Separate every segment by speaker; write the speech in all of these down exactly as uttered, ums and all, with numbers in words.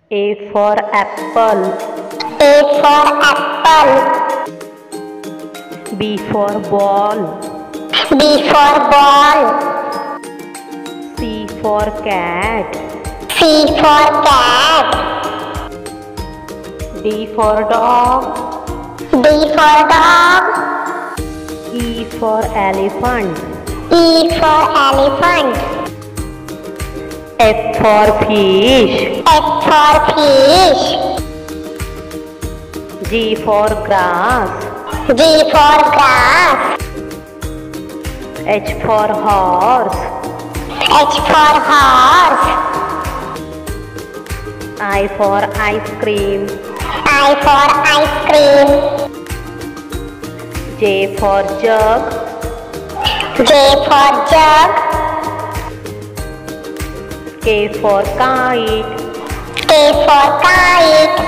Speaker 1: A for apple.
Speaker 2: A for apple.
Speaker 1: B for ball.
Speaker 2: B for ball.
Speaker 1: C for cat.
Speaker 2: C for cat.
Speaker 1: D for dog.
Speaker 2: D for dog.
Speaker 1: E for elephant.
Speaker 2: E for elephant.
Speaker 1: F for fish.
Speaker 2: F for fish.
Speaker 1: G for grass.
Speaker 2: G for grass.
Speaker 1: H for horse.
Speaker 2: H for horse.
Speaker 1: I for ice cream.
Speaker 2: I for ice cream.
Speaker 1: J for jug.
Speaker 2: J for jug.
Speaker 1: K for kite.
Speaker 2: K for kite.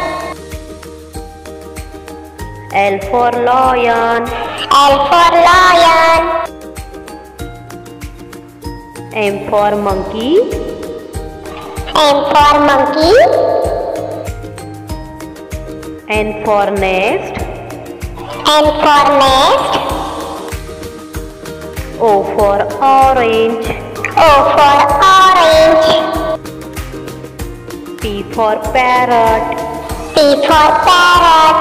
Speaker 1: L for lion.
Speaker 2: L for lion.
Speaker 1: M for monkey.
Speaker 2: M for monkey.
Speaker 1: N for nest.
Speaker 2: N for nest.
Speaker 1: O for orange.
Speaker 2: O for orange.
Speaker 1: P for parrot.
Speaker 2: P for parrot.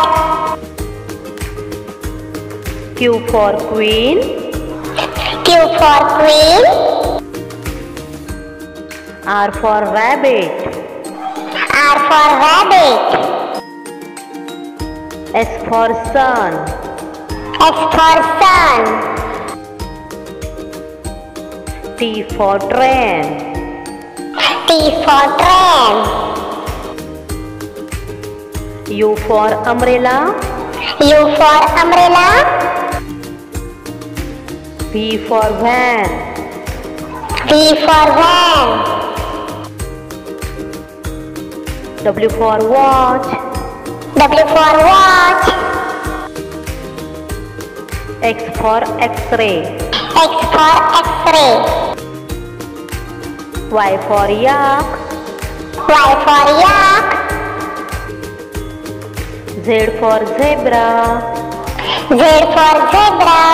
Speaker 1: Q for queen.
Speaker 2: Q for queen.
Speaker 1: R for rabbit.
Speaker 2: R for rabbit.
Speaker 1: S for sun.
Speaker 2: S for sun.
Speaker 1: T for train.
Speaker 2: T for train.
Speaker 1: U for umbrella.
Speaker 2: U for umbrella.
Speaker 1: V for van.
Speaker 2: V for van.
Speaker 1: W for watch.
Speaker 2: W for watch.
Speaker 1: X for x-ray.
Speaker 2: X for x-ray.
Speaker 1: Y for yak.
Speaker 2: Y for yak.
Speaker 1: Z for zebra.
Speaker 2: Z for zebra.